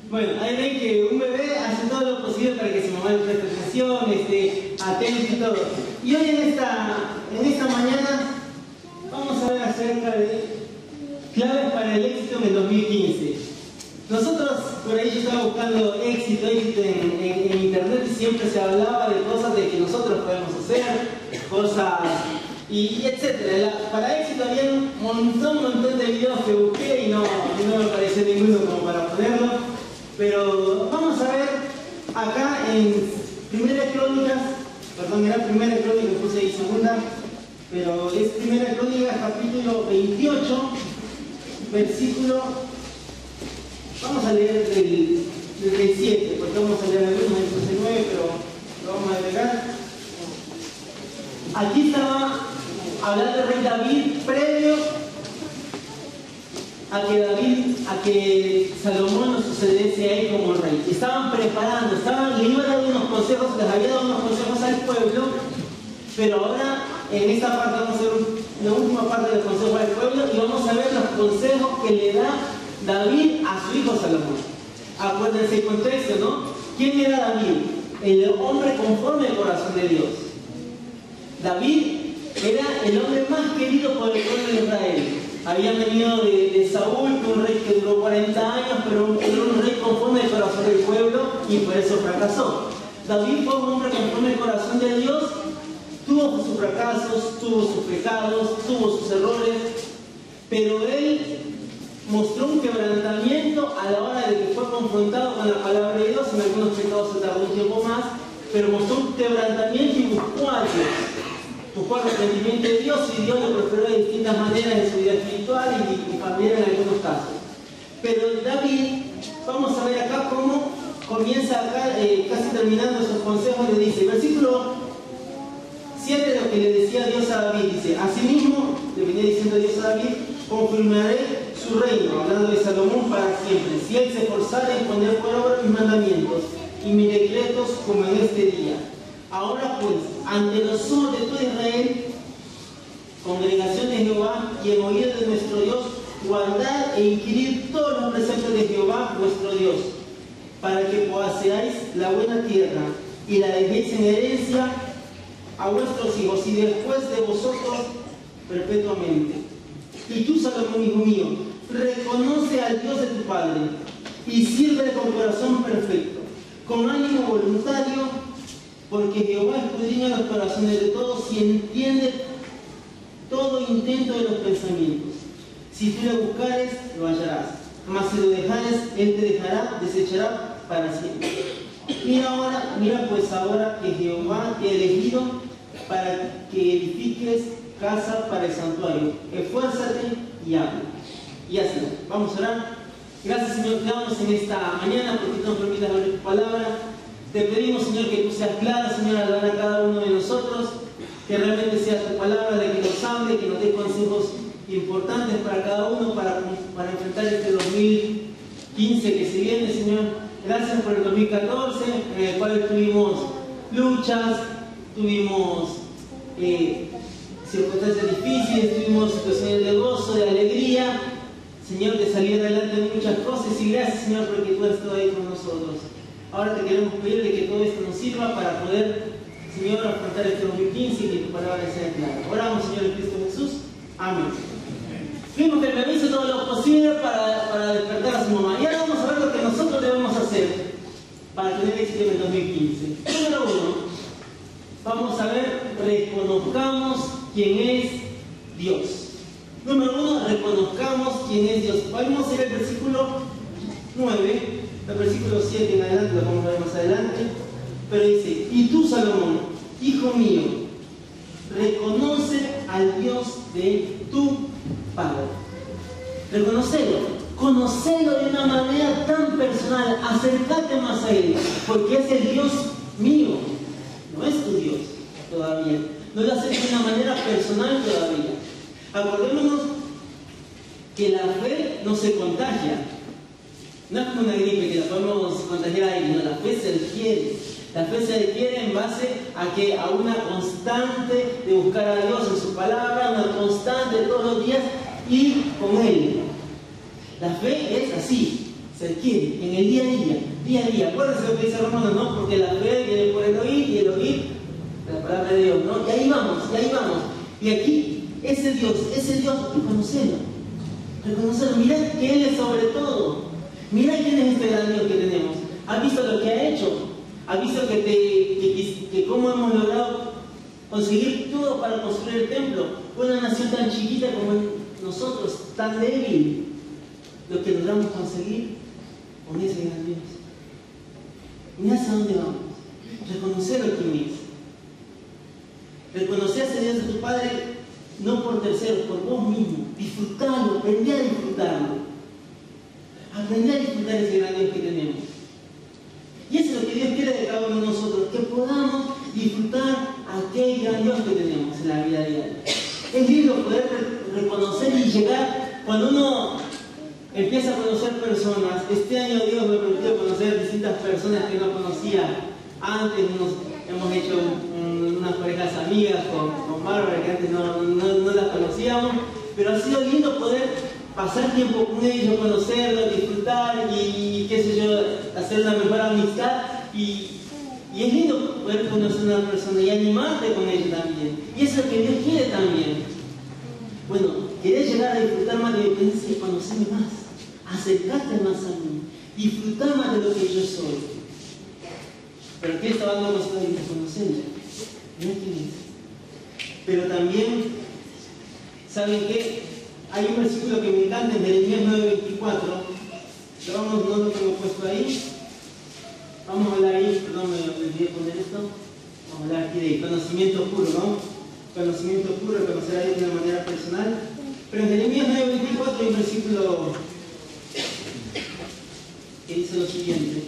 Bueno, ahí ven que un bebé hace todo lo posible para que su mamá le preste atención, esté atento y todo. Y hoy en esta mañana vamos a ver acerca de claves para el éxito en el 2015. Nosotros, por ahí yo estaba buscando éxito en internet y siempre se hablaba de cosas de que nosotros podemos hacer, cosas y etcétera. Para éxito había un montón de videos que busqué y no me pareció ninguno como para ponerlo. Pero vamos a ver acá en Primera Crónicas, perdón, era Primera Crónicas, puse ahí segunda, pero es Primera Crónicas, capítulo 28, versículo, vamos a leer del 7, porque vamos a leer algunos, entonces el 9, pero lo vamos a agregar. Aquí estaba hablando el rey David previo a que Salomón no sucediese a él como rey. Estaban preparando, le iban a dar unos consejos, les había dado unos consejos al pueblo, pero ahora en esta parte vamos a ver la última parte del consejo al pueblo y vamos a ver los consejos que le da David a su hijo Salomón. Acuérdense el contexto, ¿no? ¿Quién era David? El hombre conforme al corazón de Dios. David era el hombre más querido por el pueblo de Israel. Habían venido de Saúl, un rey que duró 40 años, pero era un rey conforme al corazón del pueblo y por eso fracasó. David fue un hombre conforme al corazón de Dios, tuvo sus fracasos, tuvo sus pecados, tuvo sus errores, pero él mostró un quebrantamiento a la hora de que fue confrontado con la palabra de Dios. En algunos pecados se tardó un tiempo más, pero mostró un quebrantamiento y buscó a Dios. Buscó arrepentimiento de Dios y Dios lo prosperó de distintas maneras en su vida espiritual y familiar en algunos casos. Pero David, vamos a ver acá cómo comienza acá, casi terminando esos consejos, le dice, versículo 7, lo que le decía Dios a David, dice, asimismo, le venía diciendo Dios a David, confirmaré su reino, hablando de Salomón para siempre, si él se esforzara en poner por obra mis mandamientos y mis decretos como en este día. Ahora pues, ante los ojos de todo Israel, congregación de Jehová, y en oído de nuestro Dios, guardad e inquirir todos los preceptos de Jehová, vuestro Dios, para que poseáis la buena tierra, y la dejéis en herencia a vuestros hijos, y después de vosotros perpetuamente. Y tú, Salomón, hijo mío, reconoce al Dios de tu Padre, y sírvele con corazón perfecto, con ánimo voluntario, porque Jehová escudriña los corazones de todos y entiende todo intento de los pensamientos. Si tú le buscares, lo hallarás. Mas si lo dejares, él te dejará, desechará para siempre. Mira pues ahora que Jehová te ha elegido para que edifiques casa para el santuario. Esfuérzate y habla. Y así, vamos a orar. Gracias, Señor, te damos en esta mañana porque tú nos permitas abrir tu palabra. Te pedimos, Señor, que tú seas clara, Señor, al hablar a cada uno de nosotros, que realmente sea tu palabra la que nos hable, que nos dé consejos importantes para cada uno, para enfrentar este 2015 que se viene, Señor. Gracias por el 2014, en el cual tuvimos luchas, tuvimos circunstancias difíciles, tuvimos situaciones de gozo, de alegría, Señor, de salir adelante en muchas cosas, y gracias, Señor, porque tú has estado ahí con nosotros. Ahora te queremos pedir de que todo esto nos sirva para poder, Señor, afrontar este 2015 y que tu palabra sea clara. Oramos, Señor, en Cristo Jesús. Amén. Fuimos que el bebé hizo todo lo posible para despertar a su mamá. Y ahora vamos a ver lo que nosotros debemos hacer para tener éxito en el 2015. Número 1, vamos a ver, reconozcamos quién es Dios. Número 1, reconozcamos quién es Dios. Vamos a ir al versículo 9. El versículo 7 en adelante, lo vamos a ver más adelante, pero dice, y tú, Salomón, hijo mío, reconoce al Dios de tu Padre. Reconocelo, conocelo de una manera tan personal, acércate más a Él, porque es el Dios mío, no es tu Dios todavía, no lo haces de una manera personal todavía. Acordémonos que la fe no se contagia. No es como una gripe que la podemos contagiar a alguien, no, la fe se adquiere. La fe se adquiere en base a una constante de buscar a Dios en su palabra, una constante de todos los días ir con Él. La fe es así, Se adquiere en el día a día. Acuérdense lo que dice Romanos, ¿no? Porque la fe viene por el oír y el oír la palabra de Dios, ¿no? Y ahí vamos. Y aquí, ese Dios, reconocerlo. Mirad que Él es sobre todo. Mirad quién es este gran Dios que tenemos. ¿Has visto lo que ha hecho? ¿Has visto que cómo hemos logrado conseguir todo para construir el templo? Una nación tan chiquita como nosotros, tan débil, lo que logramos conseguir con ese gran Dios. Mirá hacia dónde vamos. Reconocerlo quién es. Reconocer a ese Dios de tu Padre, no por terceros, por vos mismo. Disfrutarlo, aprender a disfrutarlo. Aprender a disfrutar ese gran Dios que tenemos. Y eso es lo que Dios quiere de cada uno de nosotros, que podamos disfrutar aquel gran Dios que tenemos en la vida diaria. Es lindo poder reconocer y llegar cuando uno empieza a conocer personas. Este año Dios me permitió conocer distintas personas que no conocía antes. Hemos hecho unas parejas amigas con Bárbara, que antes no las conocíamos, pero ha sido lindo poder pasar tiempo con ellos, conocerlos, disfrutar y qué sé yo, hacer una mejor amistad. Y es lindo poder conocer a una persona y animarte con ellos también. Y eso es lo que Dios quiere también. Bueno, querés llegar a disfrutar más de mi presencia y conocerme más, acercarte más a mí, disfrutar más de lo que yo soy. Pero aquí está hablando nosotros de conocerlo. Mirá quién es. Pero también, ¿saben qué? Hay un versículo que me encanta en Jeremías 9:24. No lo tengo puesto ahí. Vamos a hablar ahí, perdón, me olvidé poner esto. Vamos a hablar aquí de conocimiento puro, ¿no? Conocimiento puro, conocer a Dios de una manera personal. Pero en Jeremías 9:24 hay un versículo que dice lo siguiente.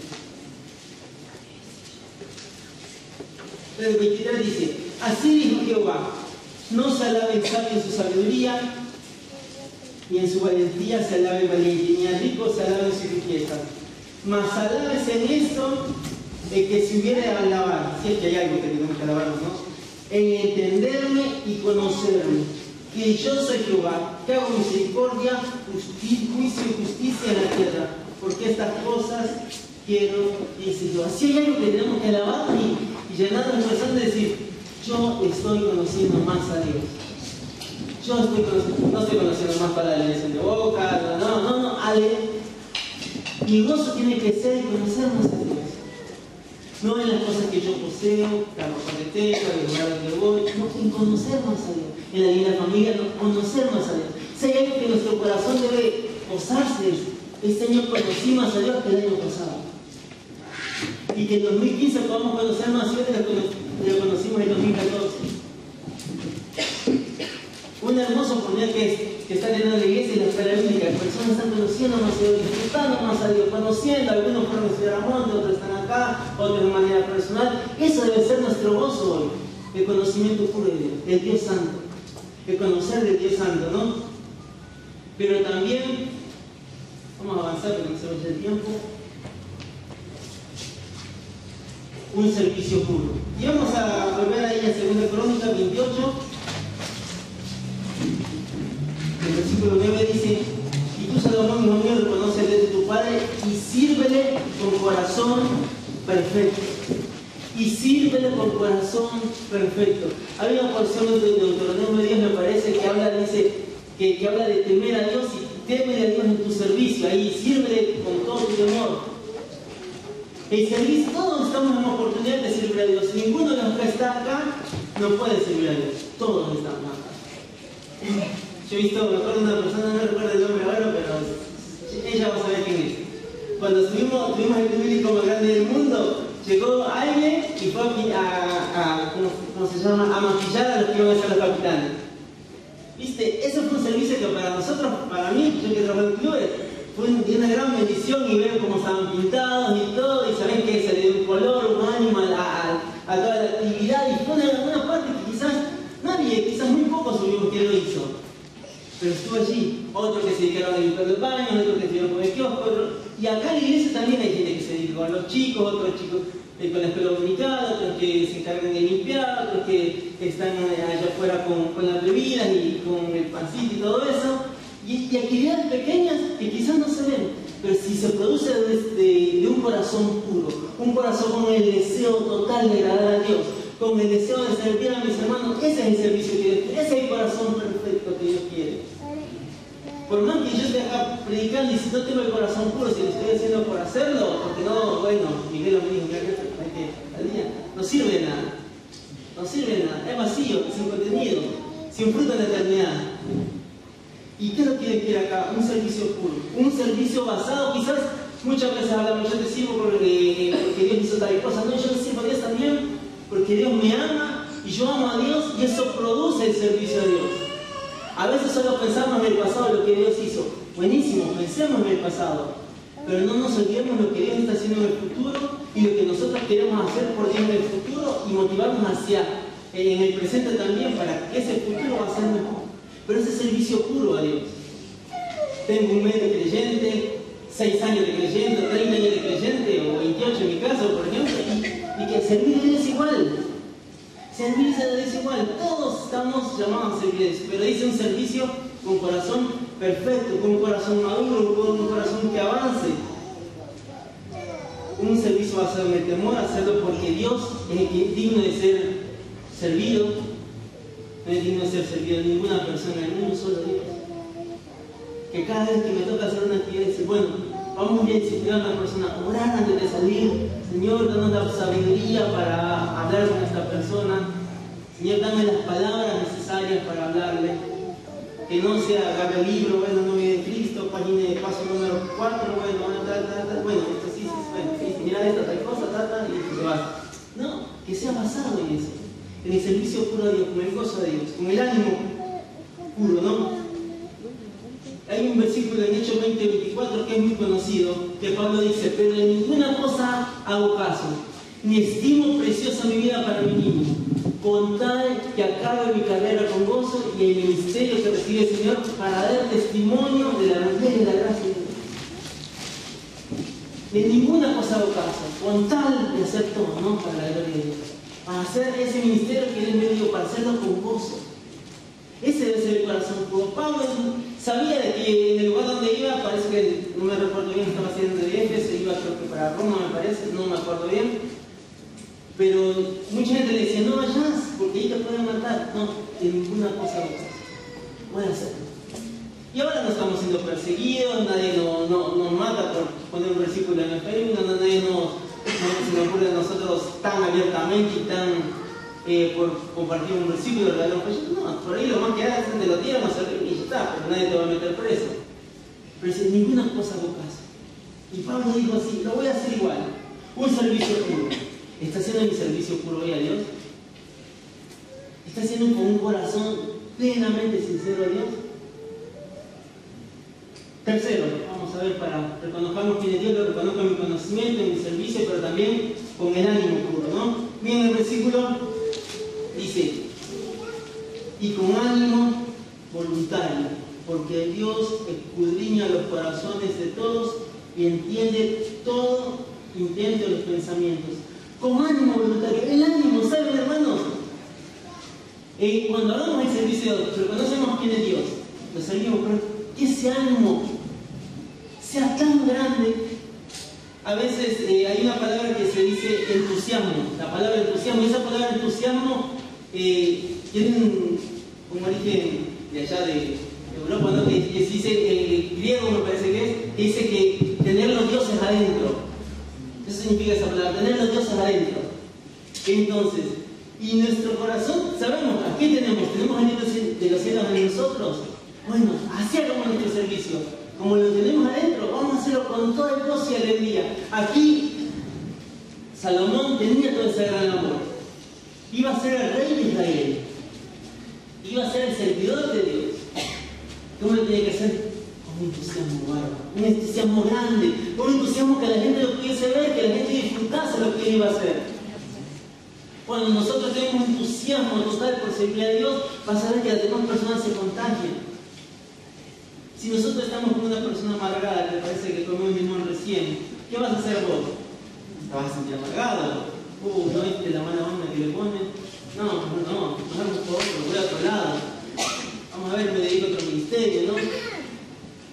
El 23 dice: así dijo Jehová, no se alabe el sabio en su sabiduría, y en su valentía se alabe el valiente, ni al rico se alabe en su riqueza. Mas alábese en esto el que se hubiere de alabar, si es que hay algo que tenemos que alabarnos, ¿no? En entenderme y conocerme, que yo soy Jehová, que hago misericordia, juicio y justicia en la tierra, porque estas cosas quiero, dice Jehová. Si hay algo que tenemos que alabar y llenar nuestro corazón de decir, yo estoy conociendo más a Dios. No estoy conociendo más para la dirección de boca, no, mi gozo tiene que ser conocer más a Dios. No en las cosas que yo poseo, la ropa que tengo, el lugar donde voy, no, en conocer más a Dios. En la linda familia, no, conocer más a Dios. Si hay algo que nuestro corazón debe gozarse, este año conocí más a Dios que el año pasado. Y que en 2015 podamos conocer más a Dios de lo que conocimos en 2014. Una hermosa oportunidad que está teniendo la iglesia y la escuela bíblica. Personas están conociendo más a Dios, disfrutando más a Dios, conociendo. Algunos fueron a estudiar a Monte, otros están acá, otros de manera personal. Eso debe ser nuestro gozo hoy. El conocimiento puro de Dios, del Dios Santo. El conocer del Dios Santo, ¿no? Pero también, vamos a avanzar porque no se vaya el tiempo. Un servicio puro. Y vamos a volver ahí a 2 Crónicas 28. El versículo 9 dice: y tú, Salomón, hijo mío, reconoce desde tu padre y sírvele con corazón perfecto. Y sírvele con corazón perfecto. Hay una porción de Deuteronomio 10, me parece, que habla, dice, que habla de temer a Dios y témele a Dios en tu servicio. Ahí sírvele con todo tu temor. El servicio, todos estamos en una oportunidad de servir a Dios. Ninguno de los que está acá no puede servir a Dios. Todos estamos acá. Yo he visto, me acuerdo de una persona, no recuerdo el nombre ahora, pero ella va a saber quién es. Cuando tuvimos el club bíblico más grande del mundo, llegó alguien y fue ¿cómo se llama? A maquillar a los que iban a ser los capitanes. ¿Viste? Eso fue un servicio que para nosotros, para mí, yo que trabajo en clubes, fue una gran bendición, y ver cómo estaban pintados y todo, y saben que se le dio un color, un ánimo a toda la actividad, y fue una parte que quizás muy pocos supimos que lo hizo. Pero estuvo allí. Otros que se dedicaron a limpiar el baño, otros que se dieron con el kiosco, y acá en la iglesia también hay gente que se dedicó a los chicos, otros chicos con la escuela dominical, otros que se encargan de limpiar, otros que están allá afuera con las bebidas y con el pancito y todo eso. Y actividades pequeñas que quizás no se ven, Pero si se produce de un corazón puro, un corazón con el deseo total de agradar a Dios, con el deseo de servir a mis hermanos, ese es el servicio que Dios quiere, ese es el corazón perfecto que Dios quiere. Por más que yo esté acá predicando y si no tengo el corazón puro, si lo estoy haciendo por hacerlo, porque no, bueno, Miguel me dijo, no sirve de nada. No sirve de nada, es vacío, sin contenido, sin fruto en la eternidad. ¿Y qué es lo que Dios quiere acá? Un servicio puro, un servicio basado, quizás muchas veces hablamos, yo te sirvo porque Dios hizo tal cosa. No, yo te sirvo a Dios también porque Dios me ama y yo amo a Dios y eso produce el servicio a Dios. A veces solo pensamos en el pasado lo que Dios hizo. Buenísimo, pensemos en el pasado, pero no nos olvidemos lo que Dios está haciendo en el futuro y lo que nosotros queremos hacer por Dios en el futuro y motivarnos hacia en el presente también para que ese futuro va a ser mejor. Pero ese servicio puro a Dios. Tengo un mes de creyente, 6 años de creyente, 30 años de creyente, o 28 en mi caso, por ejemplo, y que servir a Dios es igual. Servirse a Dios es igual. Todos estamos llamados a servir a Dios, pero dice un servicio con corazón perfecto, con un corazón maduro, con un corazón que avance. Un servicio basado en el temor, hacerlo porque Dios es el que es digno de ser servido. No es digno de ser servido ninguna persona, ni un solo Dios. Que cada vez que me toca hacer una actividad, decir, bueno, vamos a disciplinar a una persona, orar antes de salir. Señor, danos la sabiduría para hablar con esta persona. Señor, dame las palabras necesarias para hablarle. Que no sea agarre el libro, bueno, no de Cristo, página de paso número 4, bueno, bueno, esto sí, bueno, mira esta tal cosa, y se va. No, que sea basado en eso, en el servicio puro a Dios, con el gozo de Dios, con el ánimo puro, ¿no? Hay un versículo en Hechos 20:24 que es muy conocido, que Pablo dice, pero en ninguna cosa hago caso, ni estimo preciosa mi vida para mí mismo, con tal que acabe mi carrera con gozo y el ministerio que recibe el Señor para dar testimonio de la evangelio y de la gracia de Dios. De ninguna cosa hago caso, con tal de hacer todo, ¿no? Para la gloria de Dios. Para hacer ese ministerio que Dios me dio, para hacerlo con gozo. Ese debe ser el corazón puro. Pablo sabía de que en el lugar donde iba, parece que, no me recuerdo bien, estaba haciendo de Éfeso, iba creo que para Roma, me parece, no me acuerdo bien. Pero mucha gente le decía, no vayas, porque ahí te pueden matar. No, de ninguna cosa voy a hacerlo. Y ahora no estamos siendo perseguidos, nadie nos mata por poner un versículo en el Facebook, nadie no se nos ocurre a nosotros tan abiertamente y tan por compartir un versículo de los proyectos. No, por ahí lo más que hagas es de lo tiran a servir y ya está, pero nadie te va a meter preso. Pero si ninguna cosa hago caso. Y Pablo dijo así, lo voy a hacer igual, un servicio puro. ¿Está haciendo mi servicio puro hoy a Dios? ¿Está haciendo con un corazón plenamente sincero a Dios? Tercero, vamos a ver, para reconozcamos quién es Dios, lo reconozco en mi conocimiento, en mi servicio, pero también con el ánimo puro, ¿no? Bien, el versículo dice, y con ánimo voluntario, porque Dios escudriña los corazones de todos y entiende todo intento de los pensamientos. Con ánimo voluntario, el ánimo, ¿saben, hermanos? Cuando hablamos del servicio de Dios, reconocemos quién es Dios, lo servimos, pero que ese ánimo sea tan grande. A veces hay una palabra que se dice entusiasmo, la palabra entusiasmo, y esa palabra entusiasmo tiene un origen de allá de Europa, ¿no? que se dice, griego me parece que dice que tener los dioses adentro. Eso significa esa palabra, tener los dioses adentro. Entonces, y nuestro corazón, sabemos, aquí tenemos el Dios de los cielos en nosotros. Bueno, así hagamos nuestro servicio. Como lo tenemos adentro, vamos a hacerlo con todo el gozo y alegría. Aquí, Salomón tenía todo ese gran amor. Iba a ser el rey de Israel. Iba a ser el servidor de Dios. ¿Cómo lo tenía que hacer? Con un entusiasmo bárbaro, un entusiasmo grande, un entusiasmo que la gente lo pudiese ver, que la gente disfrutase lo que él iba a hacer. Cuando nosotros tenemos un entusiasmo total por servir a Dios, vas a ver que las demás personas se contagian. Si nosotros estamos con una persona amargada, que parece que comió un limón recién, ¿qué vas a hacer vos? Te vas a sentir amargado. ¿No viste la mala onda que le ponen? No, vamos por otro, voy a otro lado. Vamos a ver, me dedico a otro ministerio, ¿no?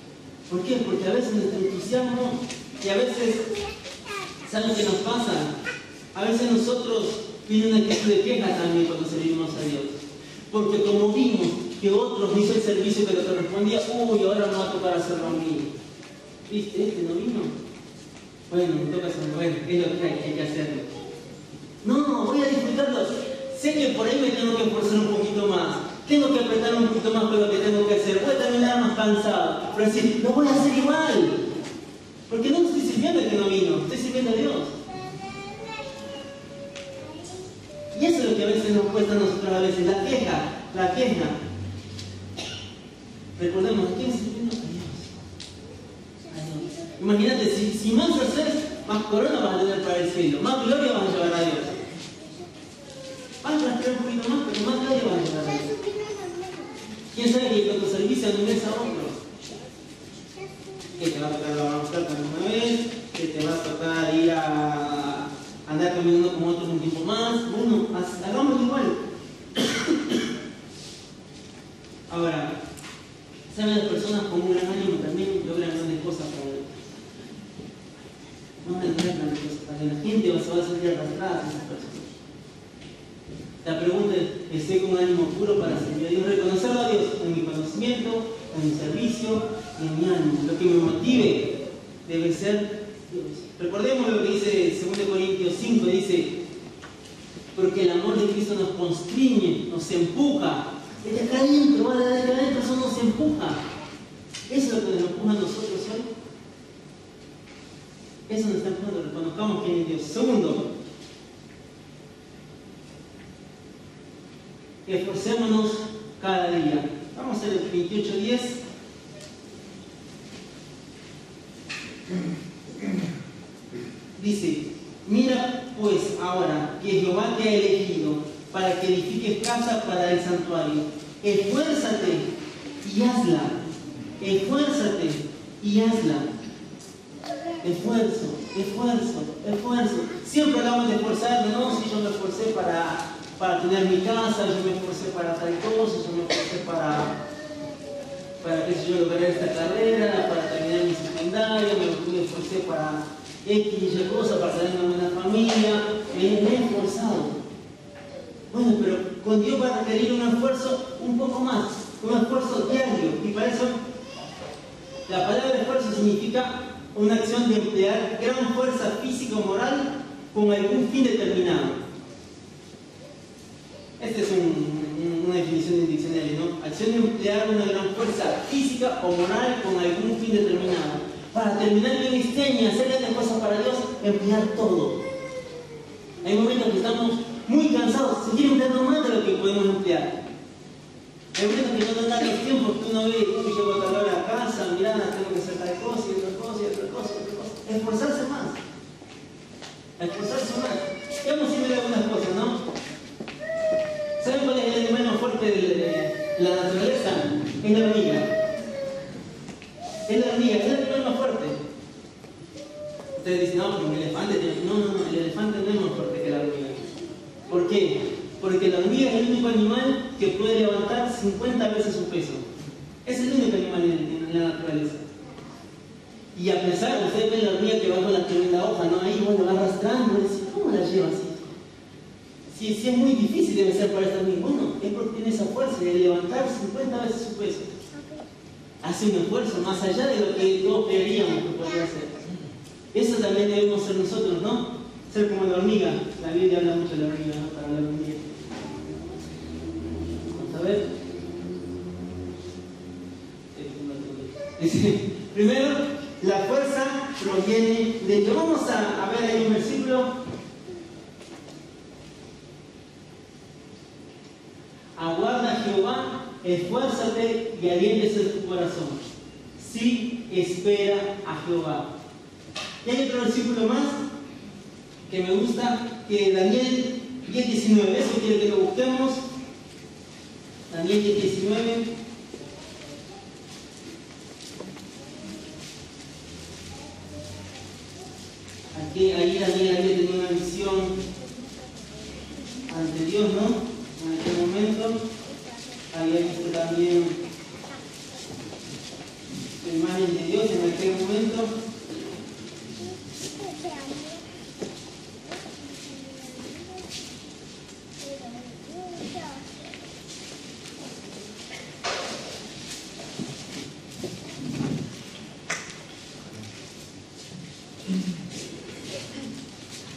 ¿Por qué? Porque a veces nuestro entusiasmo, y a veces, ¿saben qué nos pasa? A veces nosotros viene una actitud de queja también cuando servimos a Dios. Porque como vimos que otros hizo el servicio que le correspondía, uy, ahora me va a tocar hacerlo a mí. ¿Viste? Este no vino. Bueno, me toca hacerlo. Bueno, es lo que hay que hacerlo. No, voy a disfrutarlo. Sé que por ahí me tengo que esforzar un poquito más. Tengo que apretar un poquito más con lo que tengo que hacer. Voy a terminar más cansado. Pero decir, lo voy a hacer igual. Porque no estoy sirviendo al que no vino. Estoy sirviendo a Dios. Y eso es lo que a veces nos cuesta a nosotros a veces. La queja. Recordemos, ¿a quién sirviendo? A Dios. Imagínate, si más haces, más corona vas a tener para el cielo. Más gloria vas a llevar a Dios. Vas a respirar un poquito más, pero más gloria vas a llevar a Dios. ¿Quién sabe que con tu servicio animes a otro? Que te va a tocar lavar los platos una vez, que te va a tocar ir a andar caminando con otros un tiempo más. Bueno, hagámoslo igual. Ahora, ¿saben? Las personas con un gran ánimo también logran grandes cosas para Dios. No van a lograr grandes cosas para Dios. La gente va a salir arrastrada a esas personas. La pregunta es, ¿estoy con un ánimo puro para servir a Dios? Reconocerlo a Dios en mi conocimiento, en mi servicio y en mi ánimo. Lo que me motive debe ser Dios. Recordemos lo que dice 2 Corintios 5, dice, porque el amor de Cristo nos constriñe, nos empuja. Desde acá adentro, desde acá adentro eso nos empuja. Eso es lo que nos empuja a nosotros hoy. Eso nos está empujando, reconozcamos quién es Dios. Segundo, esforcémonos cada día. Vamos a hacer el 28:10. Dice, mira pues ahora que Jehová te ha elegido para que edifiques casa para el santuario. Esfuérzate y hazla. Esfuérzate y hazla. Esfuerzo. Siempre hablamos de esforzarme, no, si yo me esforcé para tener mi casa, yo me esforcé para tal cosa, yo me esforcé para que yo lograra esta carrera, para terminar mi secundaria, me esforcé para X y Y cosa, para tener una buena familia, me he esforzado. Bueno, pero con Dios va a requerir un esfuerzo un poco más, un esfuerzo diario, y para eso la palabra esfuerzo significa una acción de emplear gran fuerza física o moral con algún fin determinado. Esta es una definición del diccionario, ¿no? Acción de emplear una gran fuerza física o moral con algún fin determinado. Para terminar bien este año y hacer grandes cosas para Dios, emplear todo. Hay momentos que estamos muy cansados, seguir empleando más de lo que podemos emplear. Hay momentos que no nos dan los tiempos que uno ve, uy, llego a tal hora a casa, mirá, tengo que hacer tal cosa y otra cosa y otra cosa y otra cosa. Esforzarse más. Vamos a ver algunas cosas, ¿no? ¿Saben cuál es el animal más fuerte de la naturaleza? Es la hormiga. Es la hormiga, es el animal más fuerte. Ustedes dicen, no, porque el elefante tiene... No, el elefante no es más fuerte que la hormiga. ¿Por qué? Porque la hormiga es el único animal que puede levantar 50 veces su peso. Es el único animal en la naturaleza. Y a pesar, ustedes ven la hormiga que va con la tremenda hoja, ¿no? Ahí, bueno, va arrastrando, ¿cómo la lleva así? Si es muy difícil debe ser para esta hormiga. Bueno, es porque tiene esa fuerza de levantar 50 veces su peso. Hace un esfuerzo más allá de lo que todos creeríamos que podría hacer. Eso también debemos ser nosotros, ¿no? Ser como la hormiga. La Biblia habla mucho de la hormiga, ¿no? Para la hormiga. Vamos a ver. Primero, la fuerza proviene de Dios. Vamos a ver ahí un versículo. Aguarda a Jehová, esfuérzate y aliéntese tu corazón. Sí, espera a Jehová. Y hay otro versículo más que me gusta, que Daniel 10:19. Eso quiere que lo busquemos. Daniel 10:19. Ahí Daniel había tenido una visión ante Dios, ¿no? En aquel momento había visto también la imagen de Dios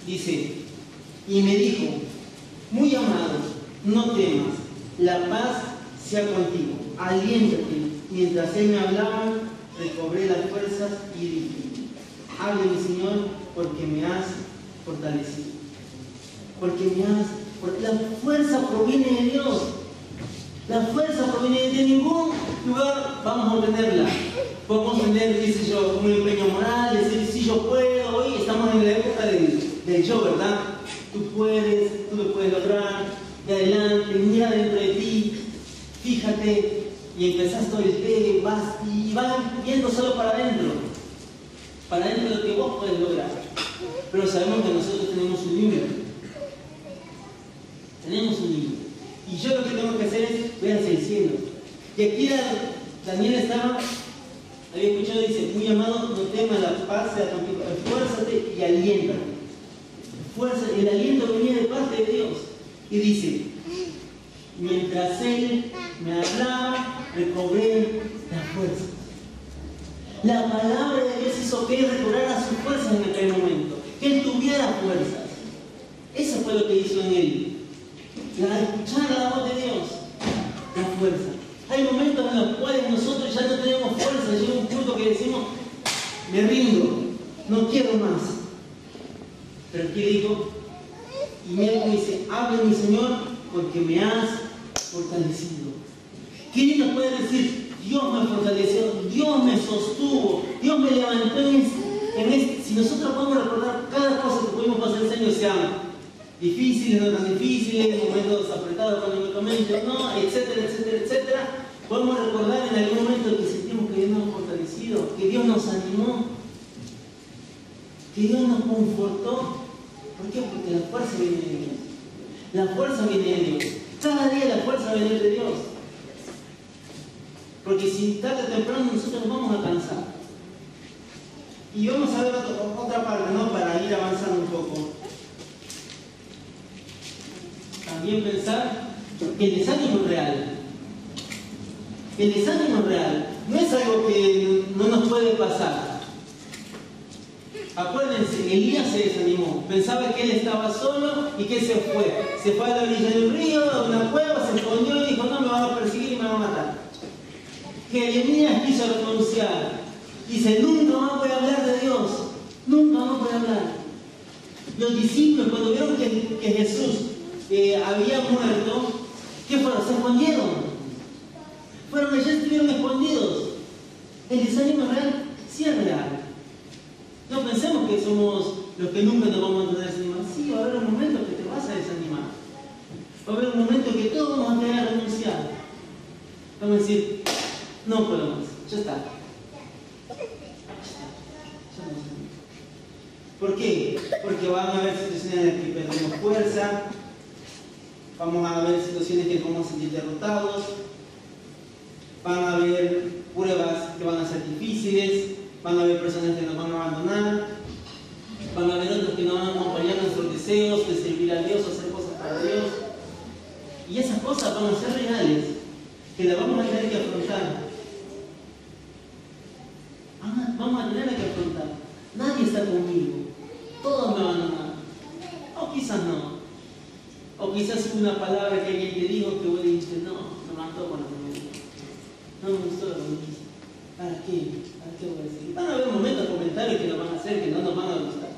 Dice, y me dijo, muy amado, no temas, la paz sea contigo, aliéntate. Mientras él me hablaba, recobré las fuerzas y dije, hable mi Señor, porque me has fortalecido. Porque la fuerza proviene de Dios. La fuerza proviene de ningún lugar, vamos a obtenerla. Podemos tener, qué sé yo, un empeño moral, decir, si yo puedo. Hoy estamos en la época del yo, ¿verdad? Tú puedes, tú lo puedes lograr, de adelante, mira dentro de ti, fíjate, y empezás todo el té, vas y vas viendo solo para adentro de lo que vos puedes lograr. Pero sabemos que nosotros tenemos un límite. Tenemos un límite. Y yo lo que tengo que hacer es ver hacia el cielo. Y aquí Daniel había escuchado, dice, muy amado, no temas, la paz sea contigo, esfuérzate y aliéntate. El aliento venía de parte de Dios. Y dice, mientras él me hablaba, recobré la fuerza. La palabra de Dios hizo que él recobrara sus fuerzas en aquel momento, que él tuviera fuerzas. Eso fue lo que hizo en él. Escuchar la voz de Dios, la fuerza. Hay momentos en los cuales nosotros ya no tenemos fuerza, llega un punto que decimos, me rindo, no quiero más. Pero aquí digo, y mira cómo dice, hable mi Señor, porque me has fortalecido. ¿Quién nos puede decir, Dios me fortaleció, Dios me sostuvo, Dios me levantó si nosotros podemos recordar cada cosa que pudimos pasar ese año, sean difíciles, no tan difíciles, momentos apretados económicamente, no, etcétera, etcétera, etcétera, podemos recordar en algún momento que sentimos que Dios nos ha fortalecido, que Dios nos animó, que Dios nos confortó. ¿Por qué? Porque la fuerza viene de Dios. La fuerza viene de Dios. Cada día la fuerza viene de Dios. Porque si tarde o temprano nosotros nos vamos a cansar. Y vamos a ver otra parte, ¿no? Para ir avanzando un poco. También pensar que el desánimo es real. El desánimo es real. No es algo que no nos puede pasar. Acuérdense, Elías se desanimó. Pensaba que él estaba solo y que se fue. Se fue a la orilla del río, a una cueva, se escondió y dijo, no, me van a perseguir y me van a matar. Jeremías quiso renunciar. Dice, nunca más voy a hablar de Dios. Nunca más voy a hablar. Los discípulos, cuando vieron que Jesús había muerto, ¿qué fueron? Se escondieron. Fueron allá, estuvieron escondidos. El desánimo es real, sí es real. No pensemos que somos los que nunca nos vamos a desanimar. Sí, va a haber un momento que te vas a desanimar. Va a haber un momento que todos vamos a querer renunciar. Vamos a decir, no puedo más, ya está. ¿Por qué? Porque van a haber situaciones en las que perdemos fuerza, vamos a haber situaciones que nos vamos a sentir derrotados, van a haber pruebas que van a ser difíciles, van a haber personas que nos van a abandonar, van a haber otros que nos van a acompañar en nuestros deseos de servir a Dios o hacer cosas para Dios. Y esas cosas van a ser reales, que las vamos a tener que afrontar. Vamos a tener que afrontar. Nadie está conmigo. Todos me abandonan. O quizás no. O quizás hubo una palabra que alguien te dijo que vos dijiste, no, me mató con la promesa. No me gustó la promesa. ¿Para qué? ¿Para qué voy a decir? Van a haber momentos, comentarios que nos van a hacer, que no nos van a gustar.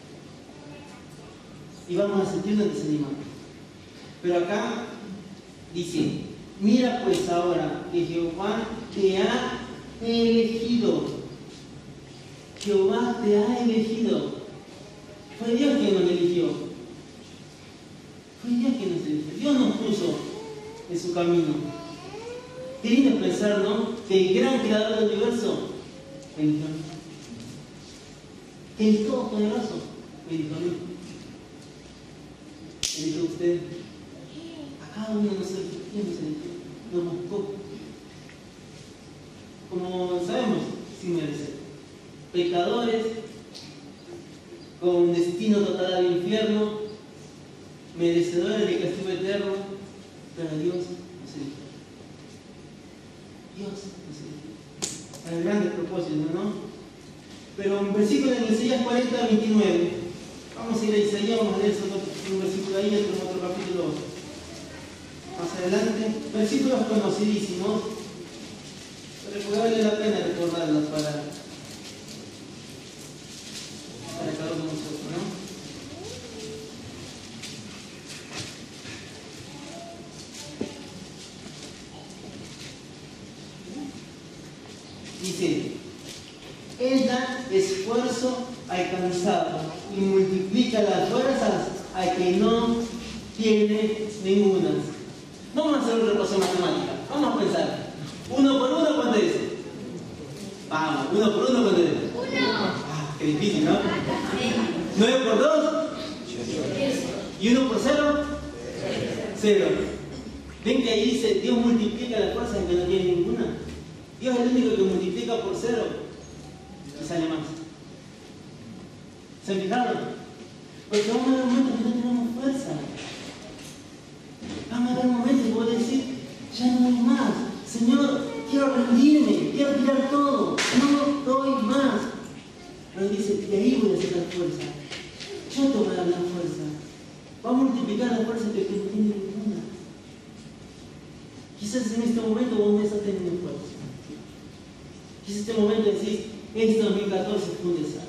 Y vamos a sentirnos desanimados. Pero acá dice, mira pues ahora que Jehová te ha elegido. Jehová te ha elegido. Fue Dios quien nos eligió. Fue Dios quien nos eligió. Dios nos puso en su camino. Qué lindo pensar, ¿no? Que el gran creador del universo me eligió a mí. Que el Todopoderoso me eligió a mí. Me eligió a usted. A cada uno de nosotros, ¿quién nos eligió? Nos buscó. Como sabemos, sin merecer. Pecadores, con destino total al infierno, merecedores de castigo eterno, pero Dios nos eligió. Dios nos eligió. Hay grandes propósitos, ¿no? Pero en versículo en Isaías 40, 29, Vamos a ir a Isaías, vamos a leer un versículo ahí, otro capítulo más adelante. Versículos conocidísimos, pero vale la pena recordarlos para cada uno de nosotros, ¿no? Dice, Él da esfuerzo al cansado y multiplica las fuerzas al que no tiene ninguna. Vamos a hacer un repaso matemática. Vamos a pensar. 1 por 1, ¿cuánto es? Vamos, 1 por 1, ¿cuánto es? 1. Qué difícil, ¿no? 9 por 2. ¿Y 1 por 0? 0. Ven que ahí dice, Dios multiplica las fuerzas al que no tiene ninguna. Dios es el único que multiplica por 0 y sale más. ¿Se fijaron? Porque vamos a ver momentos que no tenemos fuerza. Vamos a ver momentos que voy a decir, ya no doy más. Señor, quiero rendirme, quiero tirar todo. No doy más. Pero dice, de ahí voy a sacar fuerza. Yo te voy a dar la fuerza. Va a multiplicar la fuerza que no tiene ninguna. Quizás en este momento vos no estás teniendo fuerza. Quizás en este momento decís, este 2014 fue un desastre.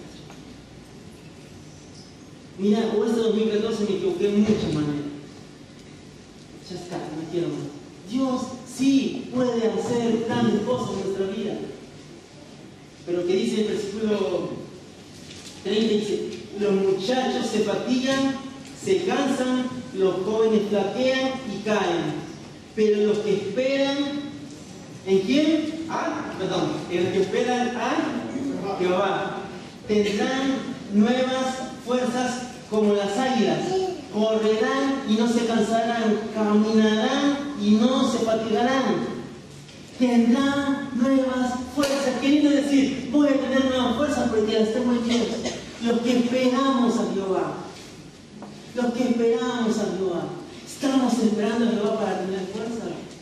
Mira, o este 2014 me equivoqué en muchas maneras. Ya está, no quiero más. Dios sí puede hacer grandes cosas en nuestra vida. Pero que dice el versículo 30, dice, los muchachos se fatigan, se cansan, los jóvenes flaquean y caen. Pero los que esperan, ¿en quién? En los que esperan a Jehová, tendrán nuevas fuerzas como las águilas, correrán y no se cansarán, caminarán y no se fatigarán. Tendrán nuevas fuerzas, queriendo decir, voy a tener nuevas fuerzas porque las tengo en Dios. Los que esperamos a Jehová, los que esperamos a Jehová, estamos esperando a Jehová para tener fuerza.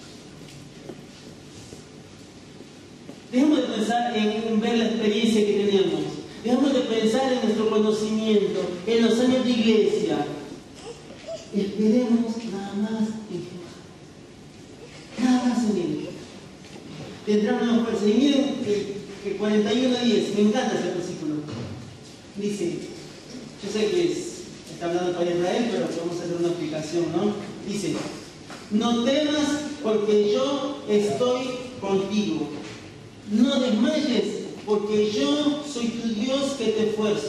Dejemos de pensar en ver la experiencia que tenemos. Dejemos de pensar en nuestro conocimiento, en los años de iglesia. Esperemos nada más en Jehová. Nada más en Él. Tendrán una fuerza. Y miren que 41:10, me encanta ese versículo. Dice, yo sé que está hablando para Israel, pero vamos a hacer una explicación, ¿no? Dice, no temas porque yo estoy contigo. No desmayes, porque yo soy tu Dios que te esfuerzo.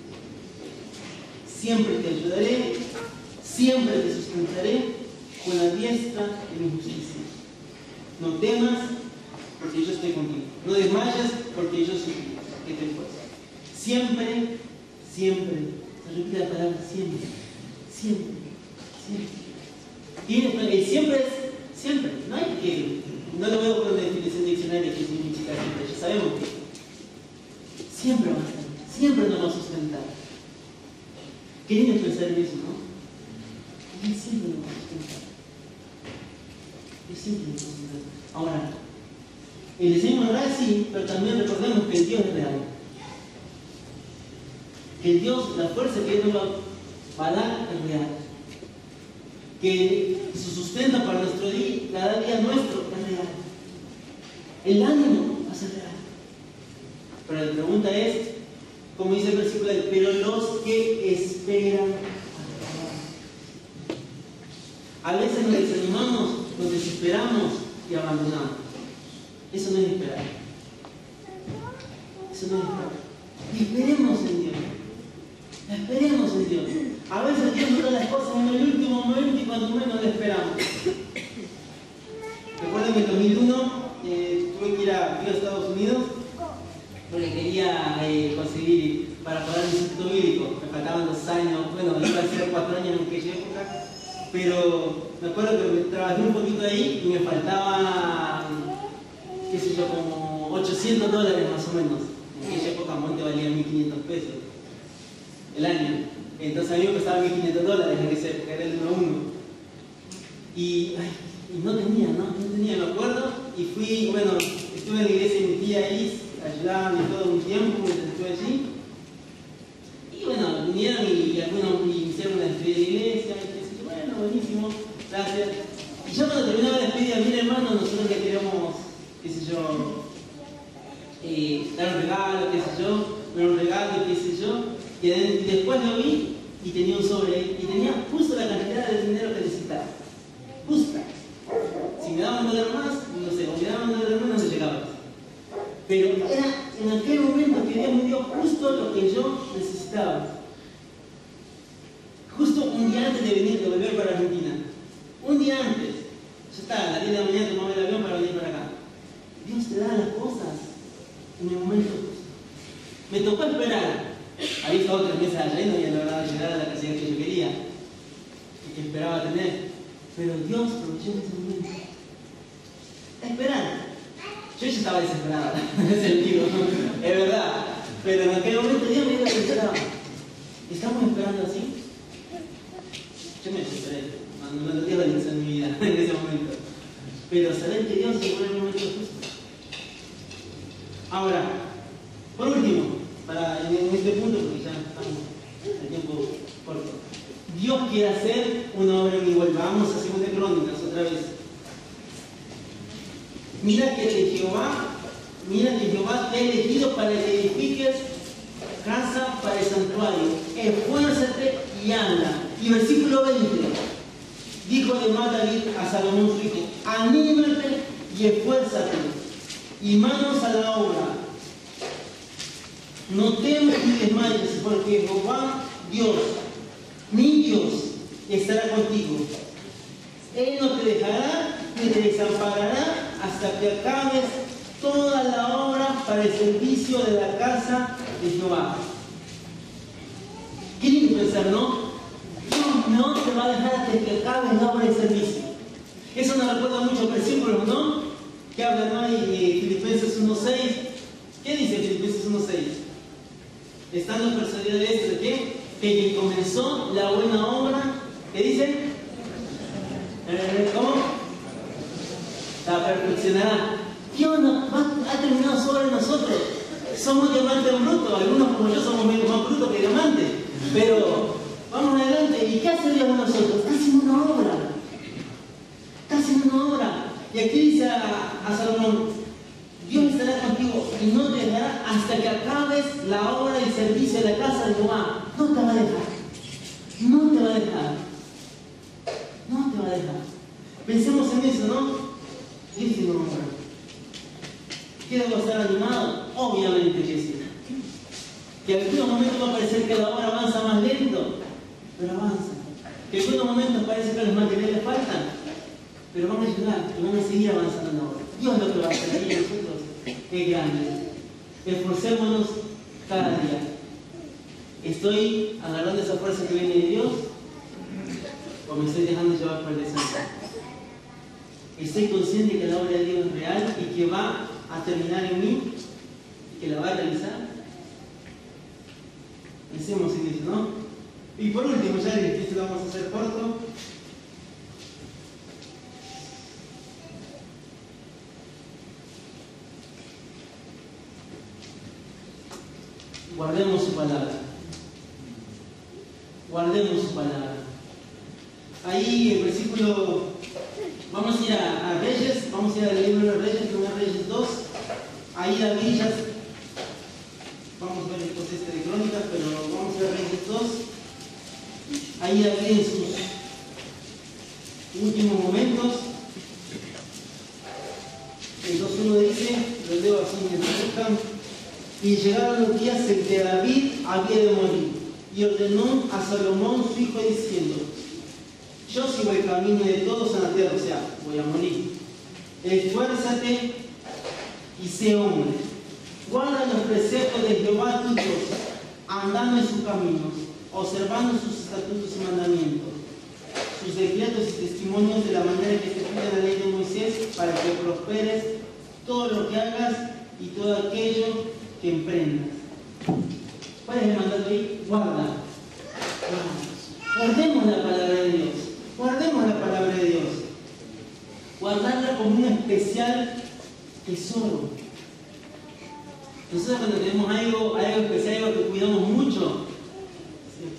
Siempre te ayudaré, siempre te sustentaré con la diestra de mi justicia. No temas, porque yo estoy contigo. No desmayes, porque yo soy tu Dios que te esfuerzo. Siempre, siempre, se repite la palabra siempre, siempre, siempre. Y siempre es siempre, no hay que, no lo veo con la definición diccionaria que significa siempre, ya sabemos que siempre va a estar, siempre nos va a sustentar. Queriendo pensar en eso, ¿no? Él siempre nos va a sustentar. Él siempre nos va a sustentar. Ahora, el diseño es real, sí, pero también recordemos que el Dios es real. Que el Dios, la fuerza que Él nos va a dar es real. Que su sustento para nuestro día, cada día nuestro, es real. El ánimo va a ser real. Pero la pregunta es, como dice el versículo, pero los que esperan a veces nos desanimamos, nos desesperamos y abandonamos. Eso no es esperar. Eso no es esperar. Esperemos en Dios. Esperemos en Dios. A veces Dios nos da las cosas en el último momento y cuando menos le esperamos. Recuerden que en 2001 tuve que ir a Estados Unidos porque quería conseguir para pagar el instituto bíblico. Me faltaban 2 años, bueno, iba a ser 4 años en aquella época, pero me acuerdo que trabajé un poquito ahí y me faltaban, qué sé yo, como $800 más o menos. En aquella época Monte valía $1.500 el año. Entonces a mí me costaba $1.500 en esa época, era el 1 a 1. Y no tenía, me acuerdo, y fui, bueno, estuve en la iglesia de mi tía ahí, ayudando todo un tiempo mientras estuve allí. Y bueno, vinieron y algunos me hicieron una despedida de iglesia, y dije, bueno, buenísimo, gracias. Y ya cuando terminaba la despedida, mira hermano, nosotros ya queríamos, qué sé yo, dar un regalo, qué sé yo, dar un regalo, qué sé yo, y después lo vi y tenía un sobre ahí, y tenía justo la cantidad de dinero que necesitaba, justa. Si me daban $1 más, no sé, o me daban $1 menos, no llegaba. Pero era en aquel momento que Dios me dio justo lo que yo necesitaba. Justo un día antes de volver para Argentina. Un día antes. Ya está, a las 10 de la mañana tomaba el avión para venir para acá. Dios te da las cosas en el momento justo. Me tocó esperar. Había estado 3 meses allá y no había logrado llegar a la casilla que yo quería y que esperaba tener. Pero Dios aprovechó en ese momento. Esperar. Yo ya estaba desesperada, en ese sentido, es verdad. Pero en aquel momento Dios me dio lo que esperaba. ¿Estamos esperando así? Yo me desesperé. No tenía valencia en mi vida en ese momento. Pero saber que Dios llegó en el momento justo. Ahora, por último, en este punto, porque ya estamos en tiempo corto. Dios quiere hacer una obra en igual. Vamos a 2 Crónicas otra vez. Mira que Jehová te ha elegido para que edifiques casa para el santuario. Esfuérzate y anda. Y versículo 20. Dijo además David a Salomón su hijo: anímate y esfuérzate, y manos a la obra. No temas ni desmayes, porque Jehová Dios, mi Dios, estará contigo. Él no te dejará ni te desamparará hasta que acabes toda la obra para el servicio de la casa de Jehová. Qué lindo pensar, ¿no? Dios no te va a dejar hasta que acabes la obra del servicio. Eso nos recuerda muchos versículos, ¿no? Que hablan, ¿no? Filipenses 1.6. ¿Qué dice Filipenses 1.6? Estando persuadido de esto, ¿de qué? Que quien comenzó la buena obra, ¿qué dice? ¿Cómo? La perfeccionará. Dios ha terminado su obra en nosotros. Somos diamantes brutos. Algunos como yo somos medio más brutos que diamantes. Pero vamos adelante. ¿Y qué hace Dios en nosotros? Casi una obra. Casi una obra. Y aquí dice a Salomón: Dios estará contigo y no te dejará hasta que acabes la obra y servicio de la casa de Jehová. No te va a dejar. No te va a dejar. No te va a dejar. Pensemos en eso, ¿no? Dice una obra. ¿Quiero estar animado? Obviamente que sí. Que en algunos momentos va a parecer que la obra avanza más lento, pero avanza. Que en algunos momentos parece que los materiales faltan, pero van a llegar y van a seguir avanzando en la obra. Dios lo que va a hacer ahí en nosotros es grande. Esforcémonos cada día. ¿Estoy agarrando esa fuerza que viene de Dios o me estoy dejando llevar por el desánimo? Estoy consciente que la obra de Dios es real y que va a terminar en mí y que la va a realizar. Pensemos en eso, ¿no? Y por último, ya esto lo vamos a hacer corto. Guardemos su palabra. Guardemos su palabra. Ahí el versículo, vamos a ir a Reyes, vamos a ir al libro de Reyes, 1 Reyes 2. Ahí David ya, vamos a ver el contexto de Crónicas, pero vamos a ver Reyes 2. Ahí David en sus últimos momentos. El 2.1 dice, lo leo así mientras buscan: y llegaron los días en que David había de morir, y ordenó a Salomón su hijo diciendo: yo sigo el camino de todos en la tierra, o sea, voy a morir. Esfuérzate y sé hombre. Guarda los preceptos de Jehová tu Dios, andando en sus caminos, observando sus estatutos y mandamientos, sus decretos y testimonios de la manera que se pide la ley de Moisés, para que prosperes todo lo que hagas y todo aquello que emprendas. ¿Cuál es el mandato ahí? Guarda. Guardemos la palabra de Dios. Guardemos la palabra de Dios. Guardarla como un especial tesoro. Nosotros cuando tenemos algo especial, algo que cuidamos mucho,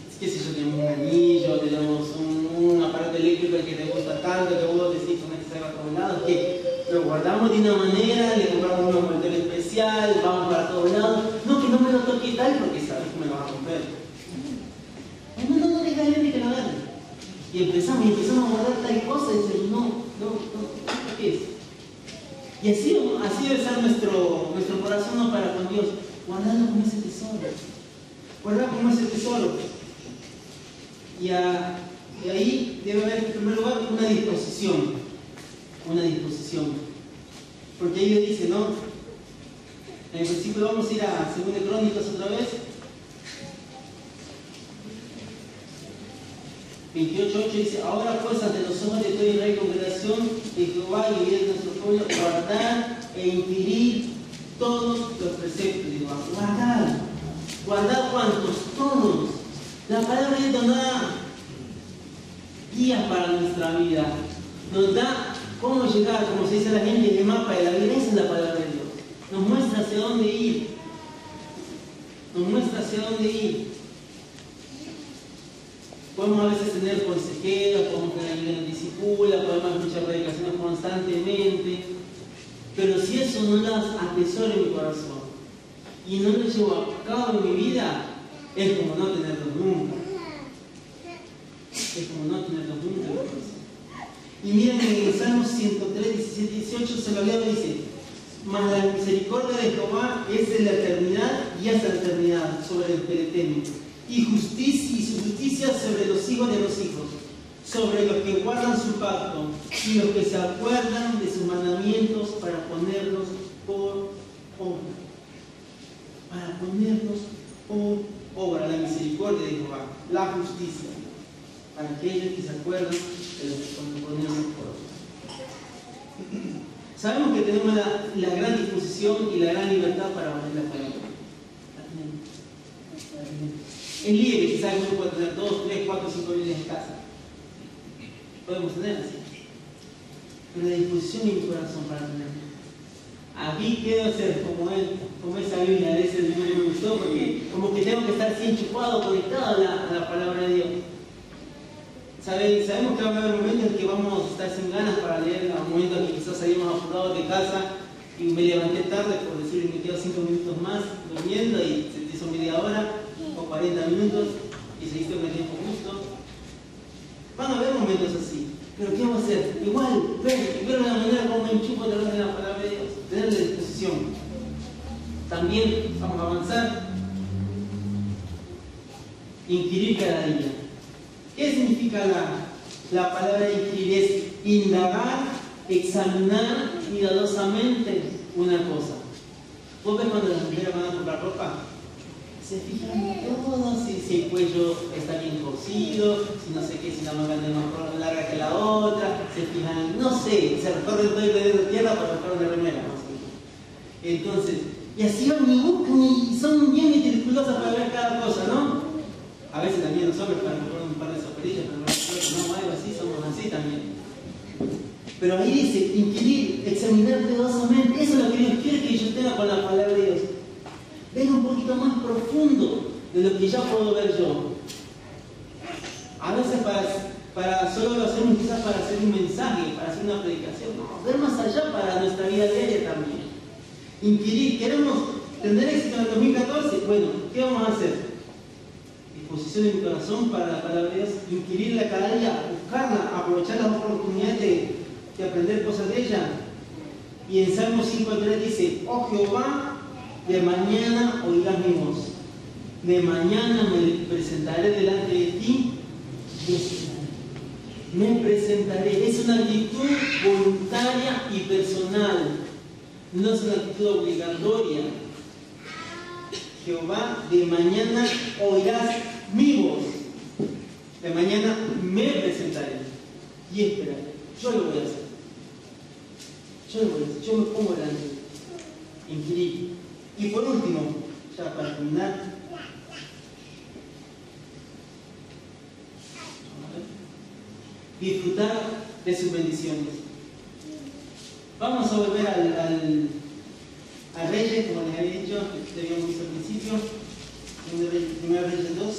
guardamos de una manera, le compramos un envoltorio especial, vamos para todos lados. No, que no me lo toque tal porque sabes que me lo vas a romper. No, deja de que lo agarre. Y empezamos a guardar tal cosa y decimos, no, ¿qué es? Y así debe ser nuestro corazón, ¿no? Para con Dios. Guardarlo como ese tesoro. Guardarlo como ese tesoro. Y ahí debe haber, en primer lugar, una disposición. Porque ahí le dice, ¿no? En el principio vamos a ir a 2 Crónicas otra vez. 28:8 dice: ahora pues ante los ojos de toda Israel y congregación de Jehová y de nuestro pueblo, guardar e inquirir todos los preceptos de Jehová. Guardar ¿cuántos? Todos. La palabra de Dios nos da guías para nuestra vida, nos da cómo llegar, como se dice la gente, el mapa de la vida. Esa es la palabra de Dios. Nos muestra hacia dónde ir. Podemos a veces tener consejeros, podemos tener alguien que nos discipula, podemos escuchar predicaciones constantemente, pero si eso no las atesoro en mi corazón y no lo llevo a cabo en mi vida, es como no tenerlo nunca. En mi corazón. Y miren en el Salmo 103, 17, 18, se lo leo y dice: mas la misericordia de Jehová es de la eternidad y hasta la eternidad sobre el peregrino, y su justicia sobre los hijos de los hijos, sobre los que guardan su pacto y los que se acuerdan de sus mandamientos para ponerlos por obra. La misericordia de Jehová, la justicia, para aquellos que se acuerdan de los que ponerlos por obra. Sabemos que tenemos la gran disposición y la gran libertad para abrir la palabra. Es libre, quizás uno puede tener 2, 3, 4, 5 Biblias en casa. Podemos tener así. Pero la disposición y mi corazón para tenerlo. Aquí quiero ser como esa Biblia, a veces no me gustó porque como que tengo que estar así enchufado, conectado a la palabra de Dios. Sabemos que va a haber momentos en que vamos a estar sin ganas para leer, a momentos en que quizás salimos apurados de casa y me levanté tarde, por decir, me quedo 5 minutos más durmiendo y se te hizo media hora o 40 minutos y seguiste con el tiempo justo. Van a haber momentos así, pero ¿qué vamos a hacer? Igual, ver la manera como me enchufo a través de la palabra de Dios, tener la disposición. También vamos a avanzar, inquirir cada día. ¿Qué significa la palabra inquirir? Es indagar, examinar cuidadosamente una cosa. ¿Vos ves cuando las mujeres van a comprar ropa? Se fijan en todo, si el cuello está bien cosido, si no sé qué, si la manga es más larga que la otra, se fijan, no sé, se recorren todo el dedo de tierra para buscar una remera. Entonces, y así van y buscan y son bien meticulosas para ver cada cosa, ¿no? A veces también los hombres para comprar un par de zapatillas, pero no, algo así, somos así también. Pero ahí dice, inquirir, examinar cuidadosamente, eso es lo que Dios quiere que yo tenga con la palabra de Dios. Ver un poquito más profundo de lo que ya puedo ver yo. A veces solo lo hacemos quizás para hacer un mensaje, para hacer una predicación. No, ver más allá para nuestra vida diaria también. Inquirir, ¿queremos tener éxito en el 2014? Bueno, ¿qué vamos a hacer? Disposición de mi corazón para la palabra de Dios, inquirirla cada día, buscarla, aprovechar las oportunidades de aprender cosas de ella. Y en Salmo 5:3 dice: oh Jehová, de mañana oirás mi voz, de mañana me presentaré delante de ti, me presentaré. Es una actitud voluntaria y personal, no es una actitud obligatoria. Jehová, de mañana oirás mi voz, de mañana me presentaré y esperaré. Yo lo voy a hacer. Yo me pongo delante, inquirir. Y por último, ya para terminar, disfrutar de sus bendiciones. Vamos a volver a Reyes, como les había dicho, que habíamos visto al principio, 1 Reyes 2.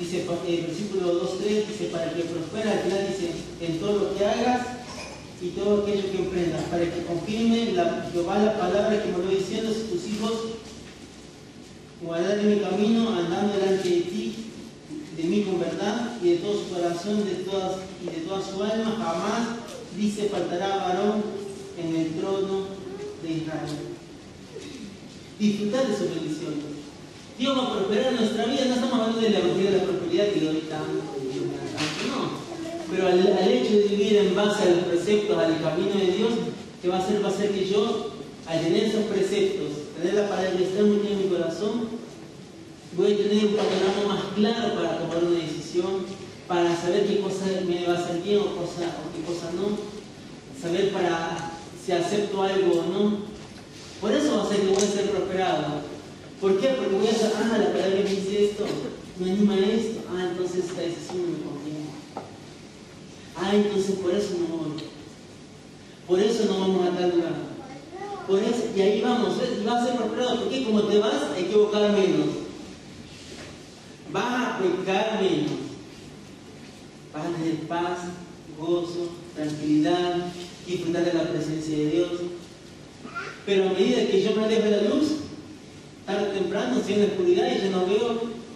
dice, versículo 2-3, dice, para que prospere, al final dice, en todo lo que hagas y todo aquello que emprendas, para que confirme Jehová la palabra que me lo diciendo, si tus hijos guardarán mi camino, andando delante de ti, de mí con verdad y de todo su corazón y de toda su alma, jamás, dice, faltará varón en el trono de Israel. Disfrutar de sus bendiciones. Dios va a prosperar nuestra vida. No estamos hablando de la evangelio de la prosperidad que doy tanto, no. Pero al hecho de vivir en base a los preceptos, al camino de Dios, que va a hacer que yo, al tener esos preceptos, tener la palabra de estar muy en mi corazón, voy a tener un panorama más claro para tomar una decisión, para saber qué cosa me va a hacer bien o qué cosa no, saber para si acepto algo o no. Por eso va a ser que voy a ser prosperado. ¿Por qué? Porque voy a hacer, la palabra me dice esto, me anima a esto, entonces esta decisión no me conviene. Entonces por eso no voy. Por eso no vamos a tal lugar. Por eso, y ahí vamos, y vas a ser prosperado, porque como te vas a equivocar menos. Vas a pecar menos. Vas a tener paz, gozo, tranquilidad, disfrutar de la presencia de Dios. Pero a medida que yo me alejo de la luz, tarde o temprano, estoy en la oscuridad y yo no veo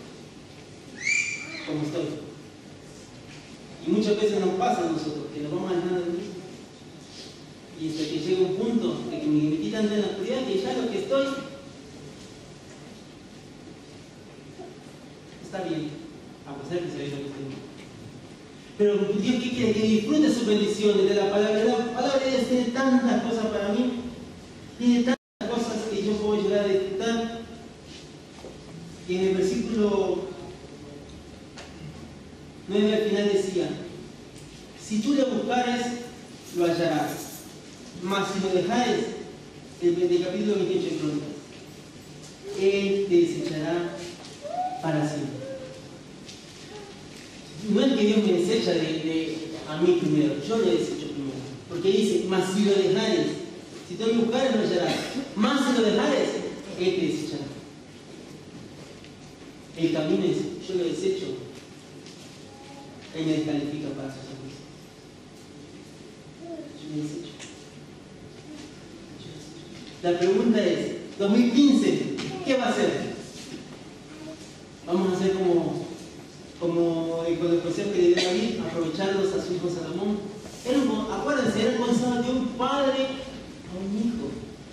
cómo estoy. Y muchas veces nos pasa a nosotros, que nos vamos alejando de luz. Y hasta que llega un punto de que me quitan de la oscuridad, que ya lo que estoy está bien, a pesar que se ve lo que estoy. Pero Dios, ¿qué quiere? Que disfrute sus bendiciones de la palabra. La palabra de Dios tiene tantas cosas para mí, tiene tantas cosas que yo puedo llegar a disfrutar. Y en el versículo 9 al final decía, si tú le buscares, lo hallarás, mas si lo dejares, del capítulo 28 de Crónicas, Él te desechará para siempre. No es que Dios me desecha a mí primero, yo lo desecho primero. Porque dice, mas si lo dejares, si tú lo buscares, lo hallarás, mas si lo dejares, Él te desechará. El camino es, yo lo desecho, Él me descalifica para sus ojos. Yo lo desecho. La pregunta es, 2015, ¿qué va a hacer? Vamos a hacer como con el consejo que le dio David, aprovecharlos a su hijo Salomón. Acuérdense, era el consejo de un padre a un hijo,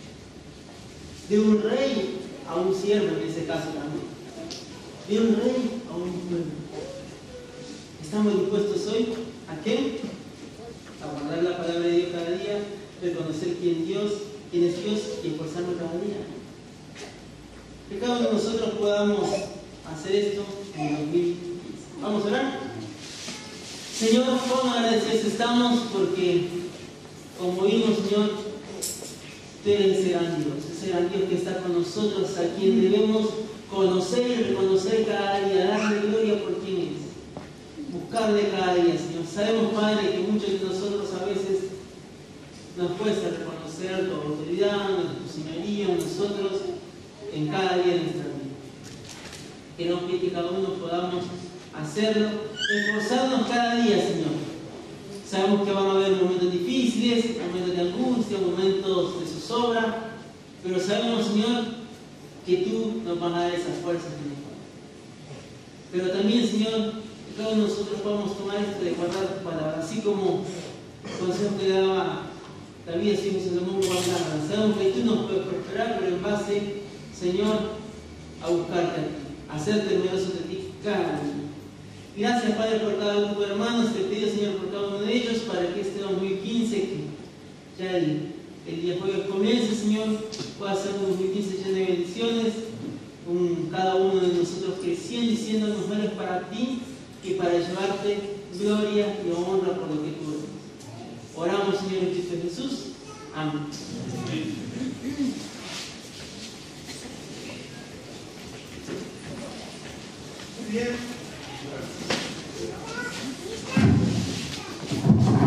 de un rey a un siervo en ese caso también, de un rey a un pueblo. ¿Estamos dispuestos hoy a qué? A guardar la palabra de Dios cada día, reconocer quién es Dios y esforzarnos cada día. Que cada uno de nosotros podamos hacer esto en el 2015. Vamos a orar. Señor, cuán agradecidos estamos porque, como vimos, Señor, tú eres ese gran Dios que está con nosotros, a quien debemos conocer y reconocer cada día, darle gloria por quien es, buscarle cada día, Señor. Sabemos, Padre, que muchos de nosotros a veces nos cuesta reconocer tu autoridad, tu señoría, nosotros, en cada día de nuestra vida. Queremos que cada uno podamos hacerlo, esforzarnos cada día, Señor. Sabemos que van a haber momentos difíciles, momentos de angustia, momentos de zozobra, pero sabemos, Señor, que tú nos vas a dar esas fuerzas, Señor. Pero también, Señor, que cada uno de nosotros podamos tomar esto de guardar tu palabra, así como el consejo que daba David, así como Salomón guardaba. Sabemos que tú nos puedes prosperar, pero en base, Señor, a buscarte a ti, a ser temerosos de ti cada día. Gracias, Padre, por cada uno de tus hermanos. Te pido, Señor, por cada uno de ellos, para que este 2015, que ya el día jueves comience, Señor, pueda ser un 2015 lleno de bendiciones, cada uno de nosotros creciendo y siendo mejores para ti y para llevarte gloria y honra por lo que tú eres. Oramos, Señor, en Cristo Jesús. Amén. Bien.